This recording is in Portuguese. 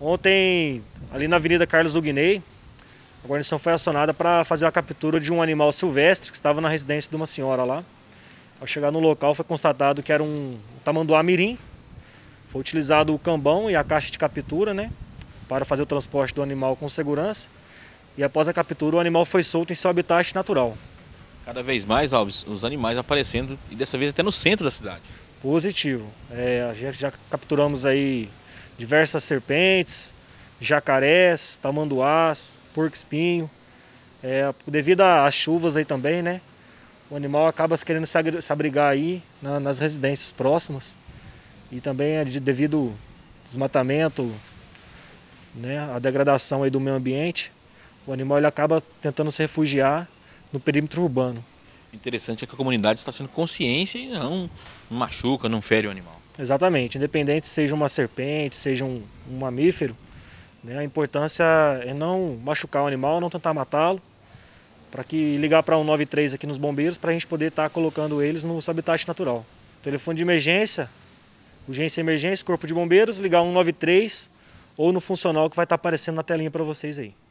Ontem, ali na Avenida Carlos Ugnei, a guarnição foi acionada para fazer a captura de um animal silvestre que estava na residência de uma senhora lá. Ao chegar no local foi constatado que era um tamanduá mirim. Foi utilizado o cambão e a caixa de captura, né, para fazer o transporte do animal com segurança. E após a captura, o animal foi solto em seu habitat natural. Cada vez mais, Alves, os animais aparecendo e dessa vez até no centro da cidade. Positivo. A gente já capturamos aí diversas serpentes, jacarés, tamanduás, porco-espinho. Devido às chuvas aí também, né? O animal acaba querendo se abrigar aí nas residências próximas. E também devido ao desmatamento, né, a degradação aí do meio ambiente, o animal ele acaba tentando se refugiar no perímetro urbano. Interessante é que a comunidade está sendo consciente e não machuca, não fere o animal. Exatamente, independente se seja uma serpente, seja um mamífero, né, a importância é não machucar o animal, não tentar matá-lo, para que ligar para 193 aqui nos bombeiros para a gente poder estar colocando eles no seu habitat natural. Telefone de emergência, urgência e emergência, corpo de bombeiros, ligar 193 ou no funcional que vai estar aparecendo na telinha para vocês aí.